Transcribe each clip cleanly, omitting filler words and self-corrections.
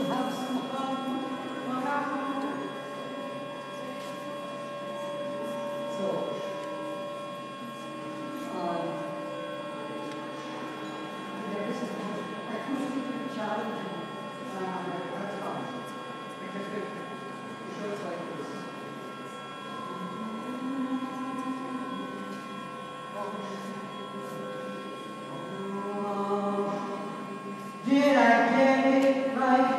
have some fun. So, yeah, this is acoustically challenging. That's fun. Because it shows like this. Did I get it right?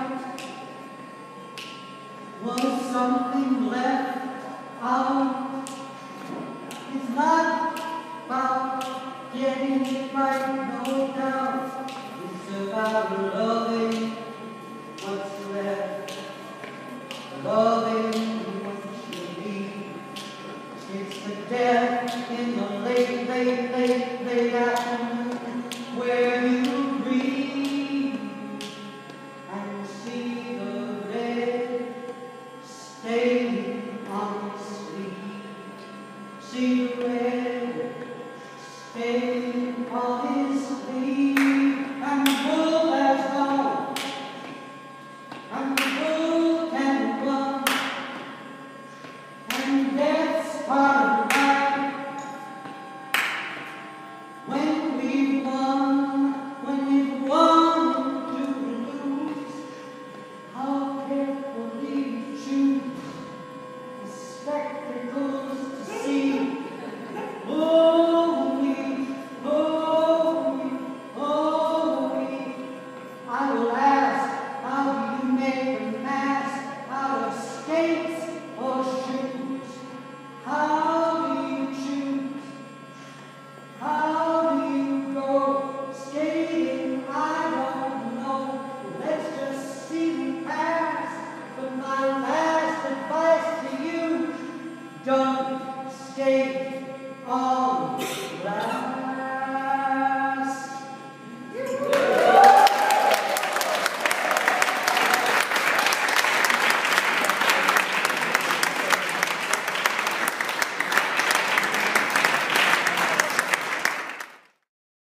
Was something left out? It's not about getting it right, no doubt. It's about loving what's left, loving what you need. It's the death in the late afternoon where you breathe and see the red stain on the sleeve. See the red stain on his sleeve, and the bull has gone, and the bull can run, and death's part of life. When we've won to lose, how carefully choose the spectacles to see. Oh me, I will ask, how do you make a mask out of skates or shoes? How do you choose? How do you go skating? I don't know. Let's just see me pass. But my last advice to you, don't skate on the ground.